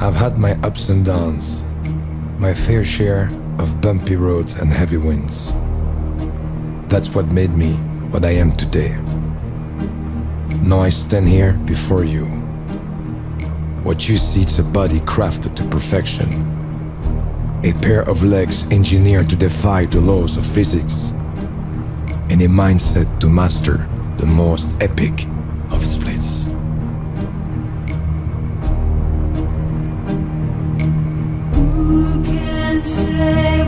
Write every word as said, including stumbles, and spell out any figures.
I've had my ups and downs, my fair share of bumpy roads and heavy winds. That's what made me what I am today. Now I stand here before you. What you see is a body crafted to perfection, a pair of legs engineered to defy the laws of physics, and a mindset to master the most epic of splits. Who can say